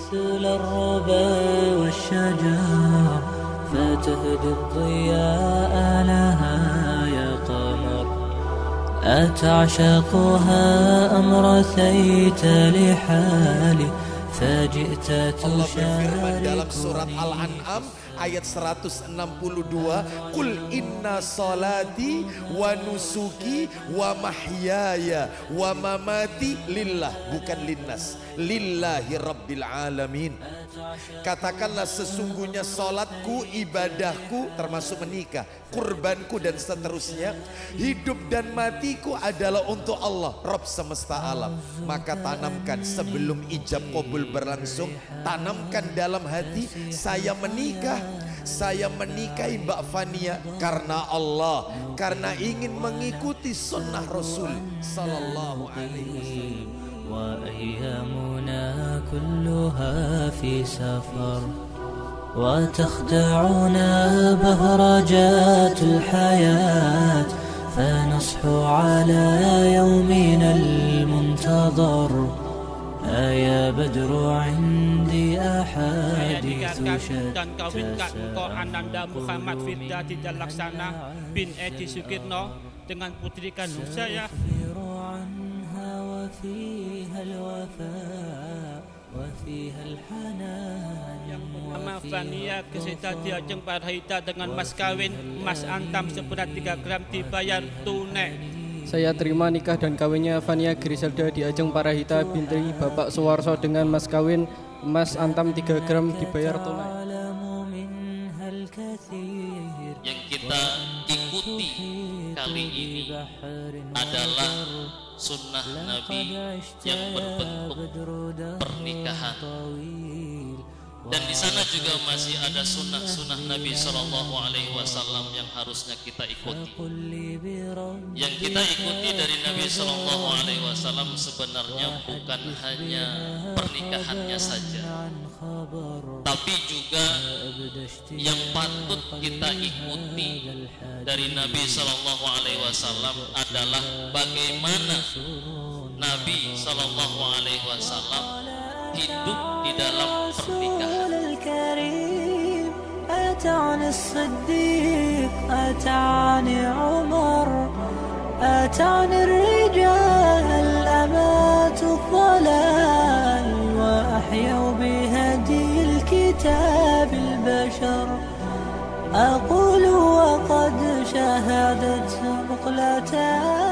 مثل الربا والشجر فتهدي الضياء لها يا قمر أتعشقها أم رثيت لحالي فجئت Allah berfirman dalam تشاركني surat Al-An'am ayat 162, Qul inna salati wa nusuki wa mahyaya wa mamati lillah, bukan linnas, lillahi rabbil alamin. Katakanlah sesungguhnya salatku, ibadahku termasuk menikah, kurbanku dan seterusnya, hidup dan matiku adalah untuk Allah, Rabb semesta alam. Maka tanamkan sebelum ijab qabul berlangsung, tanamkan dalam hati, saya menikah, saya menikahi Mbak Fania karena Allah, karena ingin mengikuti sunnah Rasul sallallahu alaihi wasallam. وأيامنا كلها في سفر وتخدعنا بهرجات الحياة فنصحو على يومنا المنتظر يا بدر عندي أحاديث dan kawinkan engkau Ananda Muhammad Firda Tidak Laksana bin Edi Sukirno dengan putri kandung saya. وفيها الوفاء وفيها الحنان Yang bernama Fania Grisela Diajeng Parahita dengan mas kawin emas antam seberat 3 gram dibayar tunai. Saya terima nikah dan kawinnya Fania Griselda Diajeng Parahita binti Bapak Suwarso dengan mas kawin emas antam 3 gram dibayar tunai. Yang kita ikuti kali ini adalah sunnah Nabi yang berbentuk pernikahan, dan di sana juga masih ada sunnah Nabi Shallallahu Alaihi Wasallam yang harusnya kita ikuti. Yang kita ikuti dari Nabi Shallallahu Alaihi Wasallam sebenarnya bukan hanya pernikahannya saja, tapi juga yang patut kita ikuti dari Nabi Shallallahu Alaihi Wasallam adalah bagaimana Nabi Shallallahu Alaihi Wasallam hidup di dalam pernikahan. أتاني الصديق أتاني عمر أتاني الرجال الأمات الضلال وأحيوا بهدي الكتاب البشر أقول وقد شهدت مقلتان